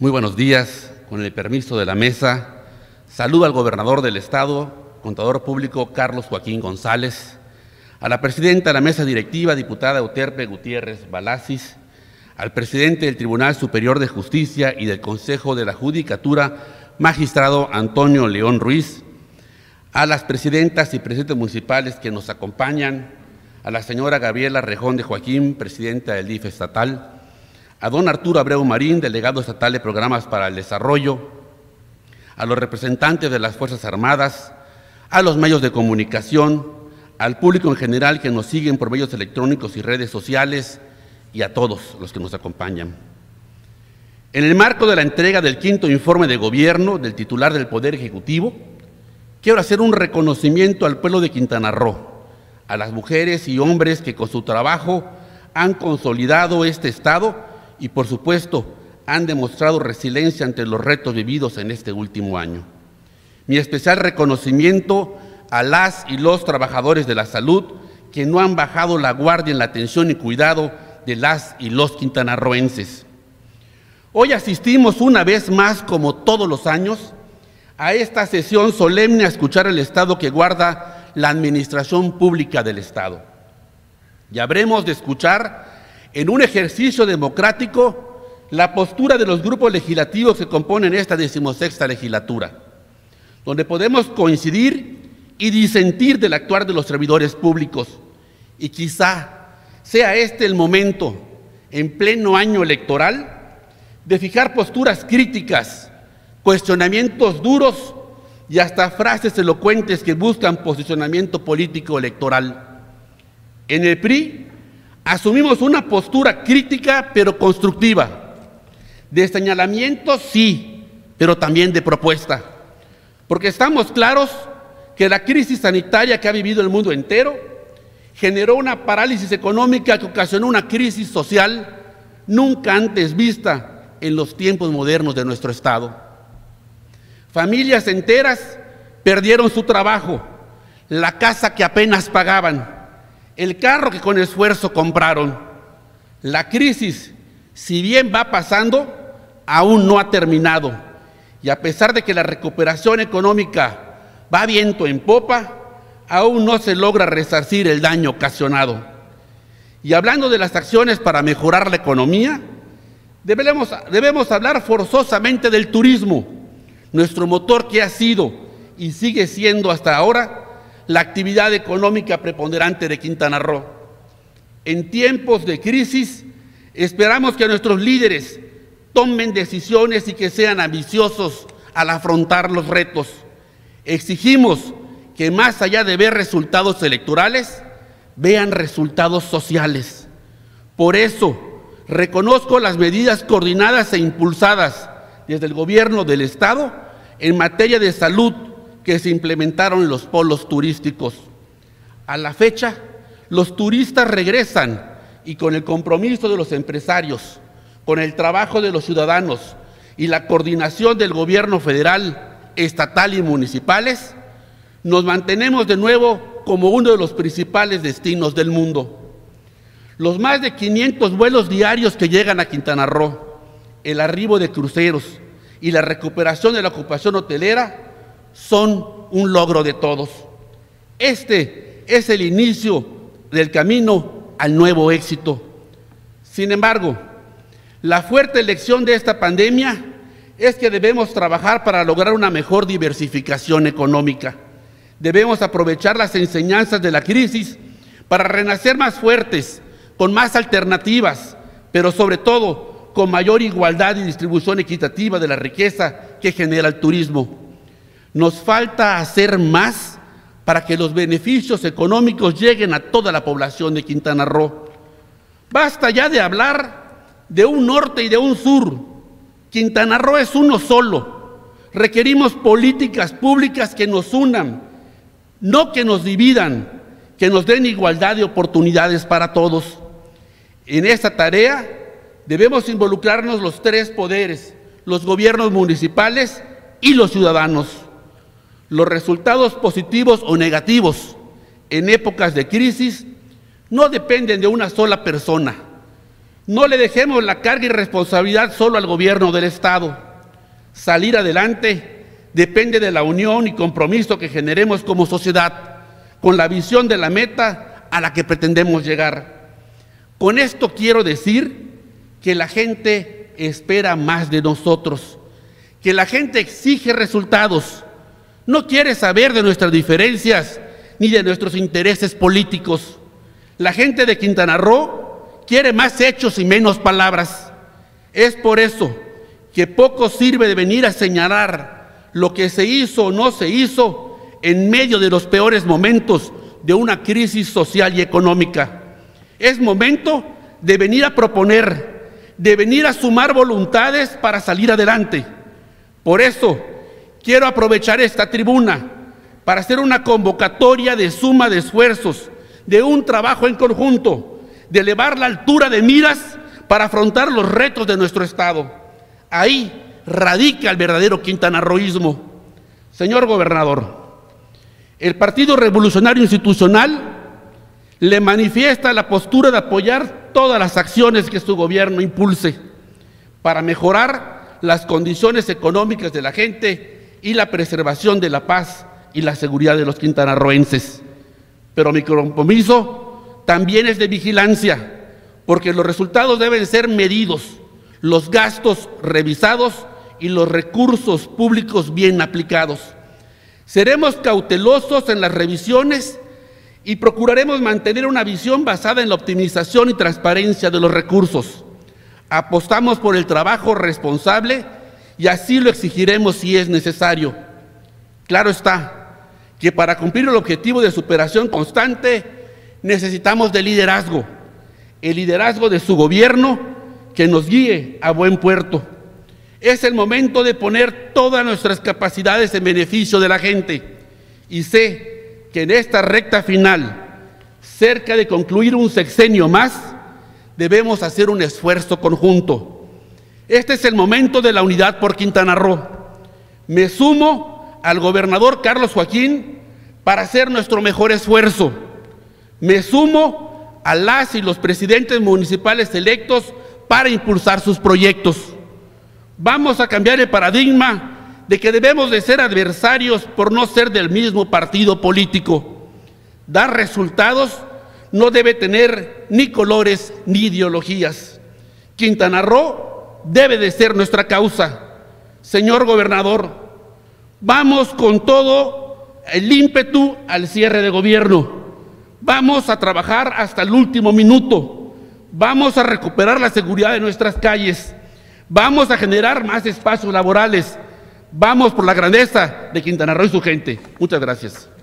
Muy buenos días. Con el permiso de la mesa, saludo al gobernador del Estado, contador público Carlos Joaquín González, a la presidenta de la mesa directiva, diputada Euterpe Gutiérrez Balasis, al presidente del Tribunal Superior de Justicia y del Consejo de la Judicatura, magistrado Antonio León Ruiz, a las presidentas y presidentes municipales que nos acompañan, a la señora Gabriela Rejón de Joaquín, presidenta del DIF estatal, a don Arturo Abreu Marín, delegado estatal de Programas para el Desarrollo, a los representantes de las Fuerzas Armadas, a los medios de comunicación, al público en general que nos siguen por medios electrónicos y redes sociales y a todos los que nos acompañan. En el marco de la entrega del 5º informe de gobierno del titular del Poder Ejecutivo, quiero hacer un reconocimiento al pueblo de Quintana Roo, a las mujeres y hombres que con su trabajo han consolidado este Estado y, por supuesto, han demostrado resiliencia ante los retos vividos en este último año. Mi especial reconocimiento a las y los trabajadores de la salud que no han bajado la guardia en la atención y cuidado de las y los quintanarroenses. Hoy asistimos una vez más, como todos los años, a esta sesión solemne a escuchar el Estado que guarda la administración pública del Estado. Y habremos de escuchar, en un ejercicio democrático, la postura de los grupos legislativos que componen esta 16ª legislatura, donde podemos coincidir y disentir del actuar de los servidores públicos. Y quizá sea este el momento, en pleno año electoral, de fijar posturas críticas, cuestionamientos duros y hasta frases elocuentes que buscan posicionamiento político electoral. En el PRI asumimos una postura crítica pero constructiva, de señalamiento sí, pero también de propuesta, porque estamos claros que la crisis sanitaria que ha vivido el mundo entero generó una parálisis económica que ocasionó una crisis social nunca antes vista en los tiempos modernos de nuestro Estado. Familias enteras perdieron su trabajo, la casa que apenas pagaban, el carro que con esfuerzo compraron. La crisis, si bien va pasando, aún no ha terminado. Y a pesar de que la recuperación económica va viento en popa, aún no se logra resarcir el daño ocasionado. Y hablando de las acciones para mejorar la economía, debemos hablar forzosamente del turismo, nuestro motor que ha sido y sigue siendo hasta ahora la actividad económica preponderante de Quintana Roo. En tiempos de crisis, esperamos que nuestros líderes tomen decisiones y que sean ambiciosos al afrontar los retos. Exigimos que más allá de ver resultados electorales, vean resultados sociales. Por eso, reconozco las medidas coordinadas e impulsadas desde el gobierno del Estado en materia de salud que se implementaron en los polos turísticos. A la fecha, los turistas regresan y con el compromiso de los empresarios, con el trabajo de los ciudadanos y la coordinación del gobierno federal, estatal y municipales, nos mantenemos de nuevo como uno de los principales destinos del mundo. Los más de 500 vuelos diarios que llegan a Quintana Roo, el arribo de cruceros y la recuperación de la ocupación hotelera son un logro de todos. Este es el inicio del camino al nuevo éxito. Sin embargo, la fuerte lección de esta pandemia es que debemos trabajar para lograr una mejor diversificación económica. Debemos aprovechar las enseñanzas de la crisis para renacer más fuertes, con más alternativas, pero sobre todo con mayor igualdad y distribución equitativa de la riqueza que genera el turismo. Nos falta hacer más para que los beneficios económicos lleguen a toda la población de Quintana Roo. Basta ya de hablar de un norte y de un sur. Quintana Roo es uno solo. Requerimos políticas públicas que nos unan, no que nos dividan, que nos den igualdad de oportunidades para todos. En esta tarea debemos involucrarnos los tres poderes, los gobiernos municipales y los ciudadanos. Los resultados positivos o negativos en épocas de crisis no dependen de una sola persona, No le dejemos la carga y responsabilidad solo al gobierno del Estado. Salir adelante depende de la unión y compromiso que generemos como sociedad, con la visión de la meta a la que pretendemos llegar. Con esto quiero decir que la gente espera más de nosotros, que la gente exige resultados, no quiere saber de nuestras diferencias ni de nuestros intereses políticos. La gente de Quintana Roo quiere más hechos y menos palabras. Es por eso que poco sirve de venir a señalar lo que se hizo o no se hizo en medio de los peores momentos de una crisis social y económica. Es momento de venir a proponer, de venir a sumar voluntades para salir adelante. Por eso, quiero aprovechar esta tribuna para hacer una convocatoria de suma de esfuerzos, de un trabajo en conjunto, de elevar la altura de miras para afrontar los retos de nuestro Estado. Ahí radica el verdadero quintanarroísmo. Señor gobernador, el Partido Revolucionario Institucional le manifiesta la postura de apoyar todas las acciones que su gobierno impulse para mejorar las condiciones económicas de la gente y la preservación de la paz y la seguridad de los quintanarroenses. Pero mi compromiso también es de vigilancia, porque los resultados deben ser medidos, los gastos revisados y los recursos públicos bien aplicados. Seremos cautelosos en las revisiones y procuraremos mantener una visión basada en la optimización y transparencia de los recursos. Apostamos por el trabajo responsable y así lo exigiremos si es necesario. Claro está que para cumplir el objetivo de superación constante necesitamos de liderazgo, el liderazgo de su gobierno que nos guíe a buen puerto. Es el momento de poner todas nuestras capacidades en beneficio de la gente y sé que en esta recta final, cerca de concluir un sexenio más, debemos hacer un esfuerzo conjunto. Este es el momento de la unidad por Quintana Roo. Me sumo al gobernador Carlos Joaquín para hacer nuestro mejor esfuerzo. Me sumo a las y los presidentes municipales electos para impulsar sus proyectos. Vamos a cambiar el paradigma de que debemos de ser adversarios por no ser del mismo partido político. Dar resultados no debe tener ni colores ni ideologías. Quintana Roo debe de ser nuestra causa. Señor gobernador, vamos con todo el ímpetu al cierre de gobierno. Vamos a trabajar hasta el último minuto. Vamos a recuperar la seguridad de nuestras calles. Vamos a generar más espacios laborales. Vamos por la grandeza de Quintana Roo y su gente. Muchas gracias.